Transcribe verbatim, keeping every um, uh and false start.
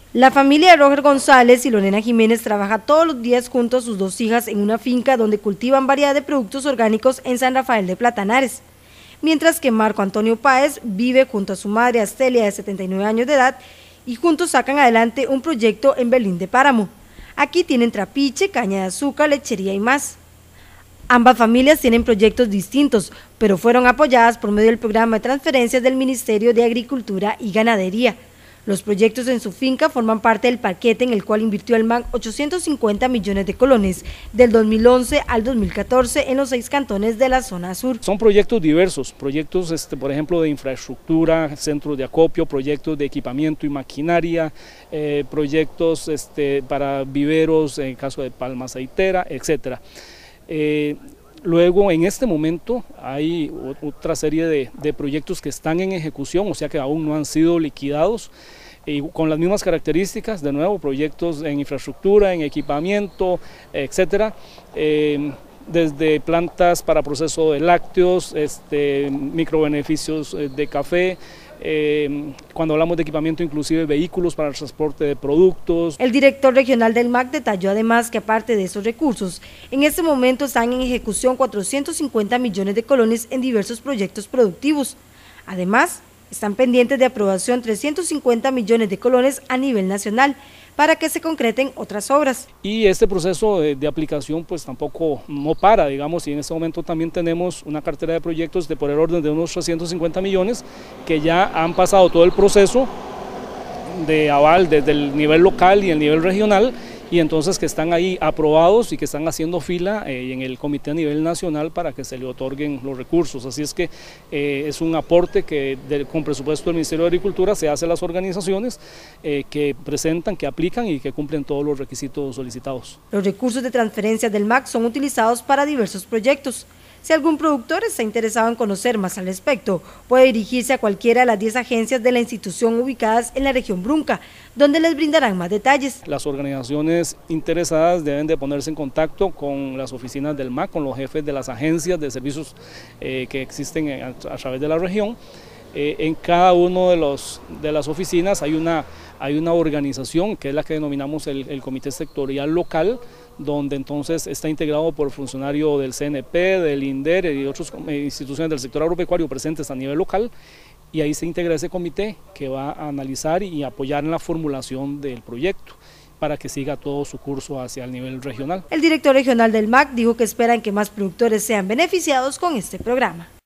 La familia de Roger González y Lorena Jiménez trabaja todos los días junto a sus dos hijas en una finca donde cultivan variedad de productos orgánicos en San Rafael de Platanares, mientras que Marco Antonio Páez vive junto a su madre Astelia de setenta y nueve años de edad y juntos sacan adelante un proyecto en Belín de Páramo. Aquí tienen trapiche, caña de azúcar, lechería y más. Ambas familias tienen proyectos distintos, pero fueron apoyadas por medio del programa de transferencias del Ministerio de Agricultura y Ganadería. Los proyectos en su finca forman parte del paquete en el cual invirtió el M A C ochocientos cincuenta millones de colones del dos mil once al dos mil catorce en los seis cantones de la zona sur. Son proyectos diversos, proyectos este, por ejemplo de infraestructura, centros de acopio, proyectos de equipamiento y maquinaria, eh, proyectos este, para viveros en caso de palma aceitera, etcétera. Eh, Luego, en este momento, hay otra serie de, de proyectos que están en ejecución, o sea que aún no han sido liquidados, y con las mismas características, de nuevo, proyectos en infraestructura, en equipamiento, etcétera, eh, desde plantas para proceso de lácteos, este, microbeneficios de café, Eh, cuando hablamos de equipamiento, inclusive vehículos para el transporte de productos. El director regional del M A C detalló además que aparte de esos recursos, en este momento están en ejecución cuatrocientos cincuenta millones de colones en diversos proyectos productivos. Además, están pendientes de aprobación trescientos cincuenta millones de colones a nivel nacional para que se concreten otras obras. Y este proceso de, de aplicación pues tampoco no para, digamos, y en este momento también tenemos una cartera de proyectos de por el orden de unos trescientos cincuenta millones que ya han pasado todo el proceso de aval desde el nivel local y el nivel regional, y entonces que están ahí aprobados y que están haciendo fila eh, en el comité a nivel nacional para que se le otorguen los recursos. Así es que eh, es un aporte que de, con presupuesto del Ministerio de Agricultura se hace a las organizaciones eh, que presentan, que aplican y que cumplen todos los requisitos solicitados. Los recursos de transferencia del M A C son utilizados para diversos proyectos. Si algún productor está interesado en conocer más al respecto, puede dirigirse a cualquiera de las diez agencias de la institución ubicadas en la región Brunca, donde les brindarán más detalles. Las organizaciones interesadas deben de ponerse en contacto con las oficinas del M A C, con los jefes de las agencias de servicios eh, que existen a, a través de la región. Eh, en cada una de, los, de las oficinas hay una, hay una organización que es la que denominamos el, el Comité Sectorial Local, donde entonces está integrado por funcionarios del C N P, del INDER y otras instituciones del sector agropecuario presentes a nivel local, y ahí se integra ese comité que va a analizar y apoyar en la formulación del proyecto para que siga todo su curso hacia el nivel regional. El director regional del M A C dijo que esperan que más productores sean beneficiados con este programa.